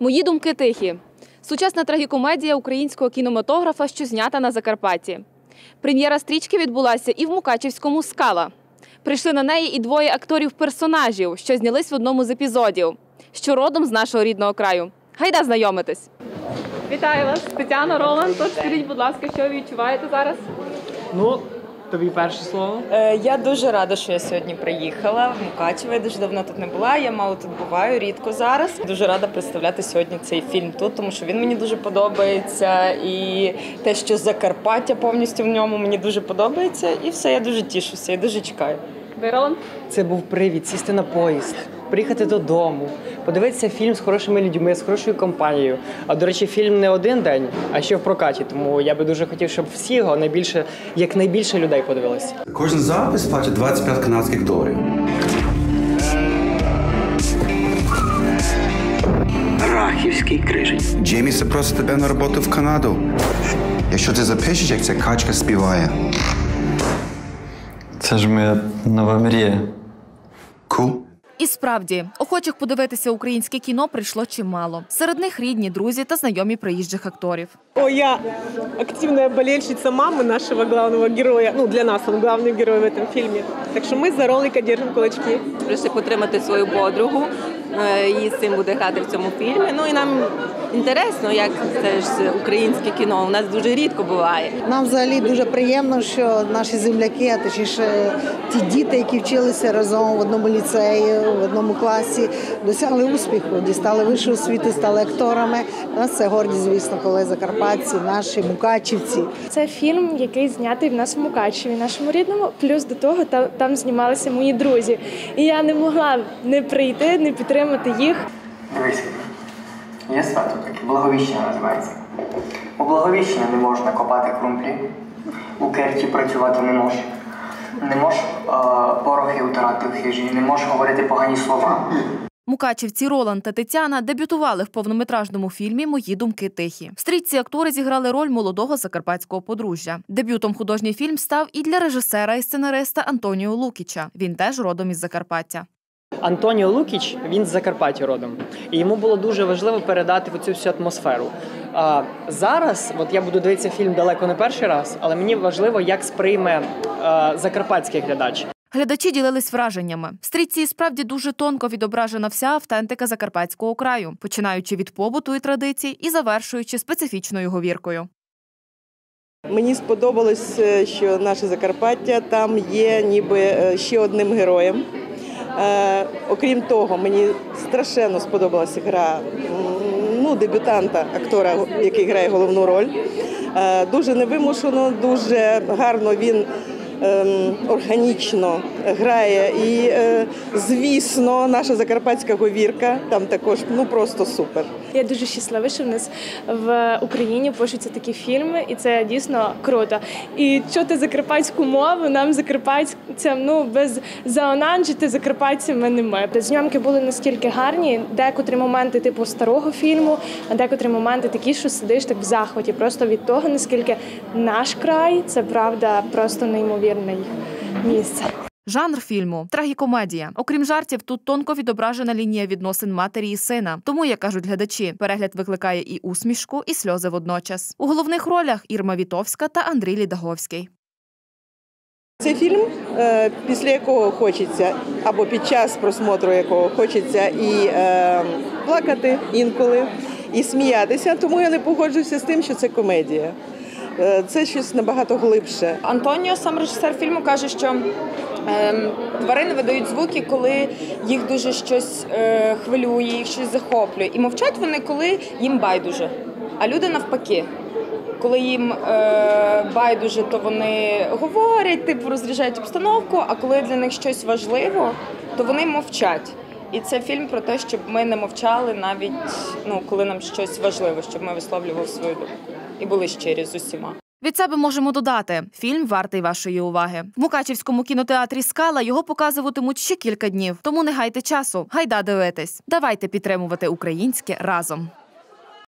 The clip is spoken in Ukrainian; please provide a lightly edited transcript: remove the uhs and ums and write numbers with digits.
Мої думки тихі. Сучасна трагікомедія українського кінематографа, що знята на Закарпатті. Прем'єра стрічки відбулася і в Мукачівському «Скала». Прийшли на неї і двоє акторів-персонажів, що знялись в одному з епізодів, що родом з нашого рідного краю. Гайда знайомитись! Вітаю вас, Тетяна, Роланд. Тож скажіть, будь ласка, що ви відчуваєте зараз? Тобі перше слово. Я дуже рада, що я сьогодні приїхала в Мукачево. Я дуже давно тут не була, я мало тут буваю, рідко зараз. Дуже рада представляти сьогодні цей фільм тут, тому що він мені дуже подобається. І те, що Закарпаття повністю в ньому, мені дуже подобається. І все, я дуже тішуся, я дуже чекаю. Ви, Роланд? Це був привід сісти на поїзд, приїхати додому, подивитися фільм з хорошими людьми, з хорошою компанією. А, до речі, фільм не один день, а ще в прокаті. Тому я би дуже хотів, щоб всі його якнайбільше людей подивилися. Кожен запис платить 25 канадських доларів. Рахівський крижень. Джеймі запросить тебе на роботу в Канаду. Якщо ти запишеш, як ця качка співає. Це ж моя нова мрія. Cool? І справді, охочих подивитися українське кіно прийшло чимало. Серед них рідні, друзі та знайомі приїжджих акторів. Я активная болельщица мамы нашего главного героя. Для нас он главный герой в этом фильме. Так що ми за Ролика держимо кулачки. Прийшли підтримати свою подругу, її син буде грати в цьому фільмі. І нам інтересно, як це ж українське кіно у нас дуже рідко буває. Нам взагалі дуже приємно, що наші земляки, а точніше ті діти, які вчилися разом в одному ліцеї, в одному класі, досягли успіху, дістали вищу освіту, стали акторами. У нас це гордість, звісно, коли закарпатці, наші мукачівці. Це фільм, який знятий в нас в Мукачеві, нашому рідному. Плюс до того там знімалися мої друзі. І я не могла не прийти, не підтримати їх. Дивись, є свято таке, Благовіщення називається. У Благовіщення не можна копати крумплі, у Керчі працювати не можеш. Не можеш порохи утирати в хижі, не можеш говорити погані слова. Мукачівці Роланд та Тетяна дебютували в повнометражному фільмі «Мої думки тихі». В стрічці актори зіграли роль молодого закарпатського подружжя. Дебютом художній фільм став і для режисера і сценариста Антоніо Лукіча. Він теж родом із Закарпаття. Антоніо Лукіч, він з Закарпаття родом. І йому було дуже важливо передати оцю всю атмосферу. Зараз, я буду дивитися фільм далеко не перший раз, але мені важливо, як сприйме закарпатський глядач. Глядачі ділились враженнями. В стрічці справді дуже тонко відображена вся автентика Закарпатського краю, починаючи від побуту і традицій і завершуючи специфічною говіркою. Мені сподобалось, що наше Закарпаття там є ніби ще одним героєм. Окрім того, мені страшенно сподобалася гра дебютанта, актора, який грає головну роль. Дуже невимушено, дуже гарно він органічно грає. І, звісно, наша закарпатська говірка там також просто супер. Я дуже щаслива, що в нас в Україні пишуться такі фільми, і це дійсно круто. І чути закарпатську мову нам, закарпатцям, без заонанджити закарпатцями не ми. Зйомки були настільки гарні, декотрі моменти типу старого фільму, а декотрі моменти такі, що сидиш так в захваті просто від того, наскільки наш край – це, правда, просто неймовірне місце. Жанр фільму – трагікомедія. Окрім жартів, тут тонко відображена лінія відносин матері і сина. Тому, як кажуть глядачі, перегляд викликає і усмішку, і сльози водночас. У головних ролях Ірма Вітовська та Андрій Лідаговський. Це фільм, після якого хочеться, або під час просмотру якого хочеться і плакати інколи, і сміятися. Тому я не погоджуюся з тим, що це комедія. Це щось набагато глибше. Антоніо, сам режисер фільму, каже, що тварини видають звуки, коли їх дуже щось хвилює, їх щось захоплює. І мовчать вони, коли їм байдуже. А люди навпаки. Коли їм байдуже, то вони говорять, розряджають обстановку, а коли для них щось важливо, то вони мовчать. І це фільм про те, щоб ми не мовчали навіть, коли нам щось важливо, щоб ми висловлювали свою думку. І були щирі з усіма. Від себе можемо додати – фільм вартий вашої уваги. В Мукачівському кінотеатрі «Скала» його показуватимуть ще кілька днів. Тому не гайте часу, гайда дивитись. Давайте підтримувати українське разом.